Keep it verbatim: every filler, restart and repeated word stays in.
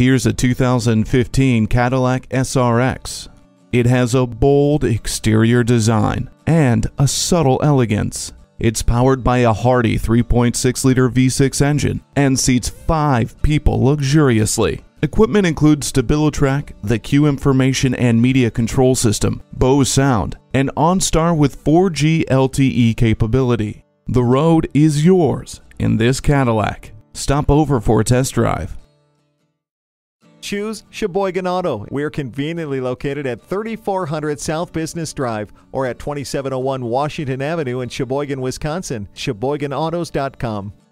Here's a two thousand fifteen Cadillac S R X. It has a bold exterior design and a subtle elegance. It's powered by a hardy three point six liter V six engine and seats five people luxuriously. Equipment includes StabiliTrak, the Q information and media control system, Bose sound, and OnStar with four G L T E capability. The road is yours in this Cadillac. Stop over for a test drive. Choose Sheboygan Auto. We're conveniently located at thirty-four hundred South Business Drive or at twenty-seven oh one Washington Avenue in Sheboygan, Wisconsin. Sheboygan Autos dot com.